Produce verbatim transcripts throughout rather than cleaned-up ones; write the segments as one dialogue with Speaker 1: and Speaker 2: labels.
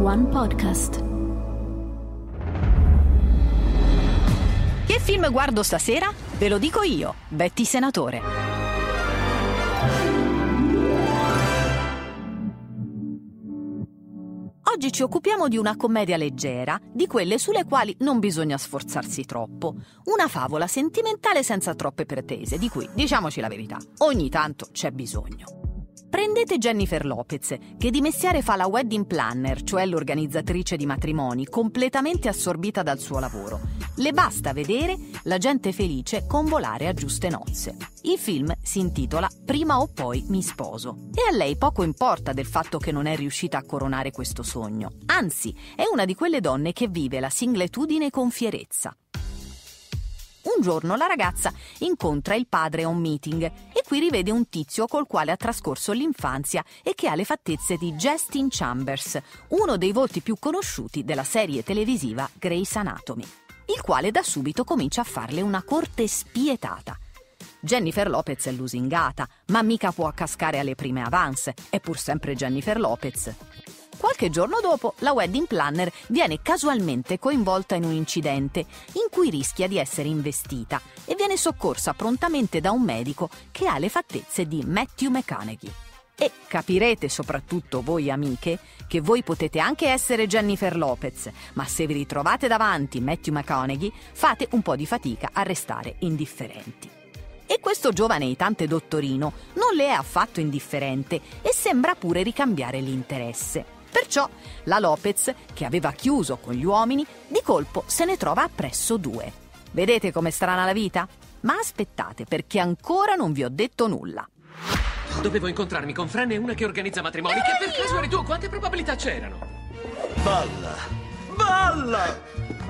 Speaker 1: One Podcast.
Speaker 2: Che film guardo stasera? Ve lo dico io, Betty Senatore. Oggi ci occupiamo di una commedia leggera, di quelle sulle quali non bisogna sforzarsi troppo. Una favola sentimentale senza troppe pretese, di cui, diciamoci la verità, ogni tanto c'è bisogno. Prendete Jennifer Lopez, che di mestiere fa la wedding planner, cioè l'organizzatrice di matrimoni, completamente assorbita dal suo lavoro. Le basta vedere la gente felice convolare a giuste nozze. Il film si intitola Prima o poi mi sposo e a lei poco importa del fatto che non è riuscita a coronare questo sogno. Anzi, è una di quelle donne che vive la singletudine con fierezza. Un giorno la ragazza incontra il padre a un meeting e qui rivede un tizio col quale ha trascorso l'infanzia e che ha le fattezze di Justin Chambers, uno dei volti più conosciuti della serie televisiva Grey's Anatomy, il quale da subito comincia a farle una corte spietata. Jennifer Lopez è lusingata, ma mica può cascare alle prime avance, è pur sempre Jennifer Lopez. Qualche giorno dopo, la wedding planner viene casualmente coinvolta in un incidente in cui rischia di essere investita e viene soccorsa prontamente da un medico che ha le fattezze di Matthew McConaughey. E capirete, soprattutto voi amiche, che voi potete anche essere Jennifer Lopez, ma se vi ritrovate davanti Matthew McConaughey fate un po' di fatica a restare indifferenti. E questo giovane eitante dottorino non le è affatto indifferente e sembra pure ricambiare l'interesse. Perciò la Lopez, che aveva chiuso con gli uomini, di colpo se ne trova appresso due. Vedete com'è strana la vita? Ma aspettate, perché ancora non vi ho detto nulla.
Speaker 3: Dovevo incontrarmi con Fran e una che organizza matrimoni. Che per caso eri tu? Quante probabilità c'erano?
Speaker 4: Balla! Balla!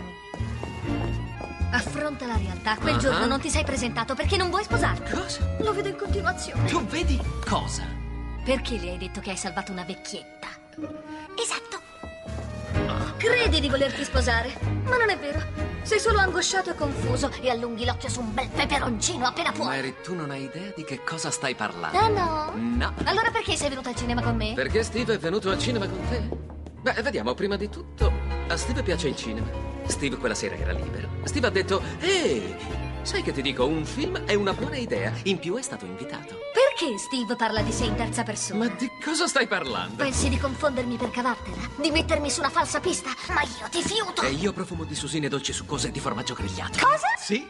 Speaker 5: Affronta la realtà. Quel
Speaker 3: Uh-huh.
Speaker 5: giorno non ti sei presentato perché non vuoi sposarti.
Speaker 3: Cosa?
Speaker 5: Lo vedo in continuazione.
Speaker 3: Tu vedi cosa?
Speaker 5: Perché le hai detto che hai salvato una vecchietta? Esatto. Credi di volerti sposare, ma non è vero. Sei solo angosciato e confuso e allunghi l'occhio su un bel peperoncino appena puoi.
Speaker 3: Mary, tu non hai idea di che cosa stai parlando.
Speaker 5: Ah no?
Speaker 3: No.
Speaker 5: Allora perché sei venuto al cinema con me?
Speaker 3: Perché Steve è venuto al cinema con te? Beh, vediamo, prima di tutto, a Steve piace il cinema. Steve quella sera era libero. Steve ha detto, ehi, sai che ti dico, un film è una buona idea. In più è stato invitato.
Speaker 5: Perché Steve parla di sé in terza persona?
Speaker 3: Ma di cosa stai parlando?
Speaker 5: Pensi di confondermi per cavartela? Di mettermi su una falsa pista? Ma io ti fiuto!
Speaker 3: E io profumo di susine dolci succose e di formaggio grigliato.
Speaker 5: Cosa?
Speaker 3: Sì.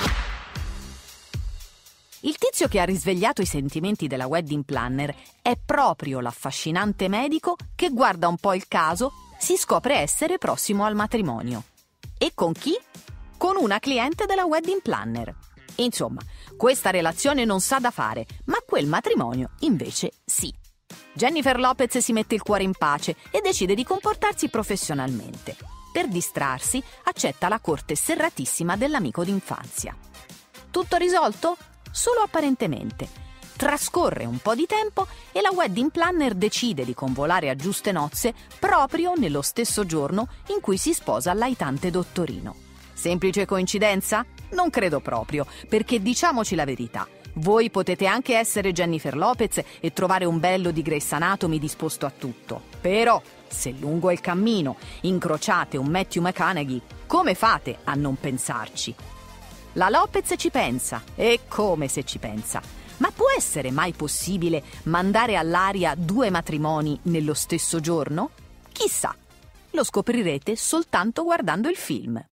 Speaker 2: Il tizio che ha risvegliato i sentimenti della wedding planner è proprio l'affascinante medico che guarda un po' il caso, si scopre essere prossimo al matrimonio. E con chi? Con una cliente della wedding planner. Insomma, questa relazione non sa da fare, ma quel matrimonio invece sì. Jennifer Lopez si mette il cuore in pace e decide di comportarsi professionalmente. Per distrarsi, accetta la corte serratissima dell'amico d'infanzia. Tutto risolto? Solo apparentemente. Trascorre un po' di tempo e la wedding planner decide di convolare a giuste nozze proprio nello stesso giorno in cui si sposa l'aitante dottorino. Semplice coincidenza? Non credo proprio, perché diciamoci la verità. Voi potete anche essere Jennifer Lopez e trovare un bello di Grey's Anatomy disposto a tutto. Però, se lungo il cammino incrociate un Matthew McConaughey, come fate a non pensarci? La Lopez ci pensa, e come se ci pensa. Ma può essere mai possibile mandare all'aria due matrimoni nello stesso giorno? Chissà, lo scoprirete soltanto guardando il film.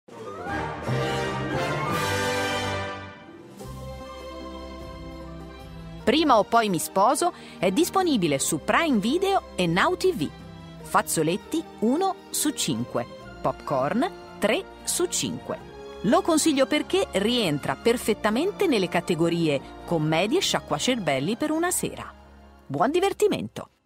Speaker 2: Prima o poi mi sposo è disponibile su Prime Video e Now T V. Fazzoletti uno su cinque, popcorn tre su cinque. Lo consiglio perché rientra perfettamente nelle categorie commedie sciacquacerbelli per una sera. Buon divertimento!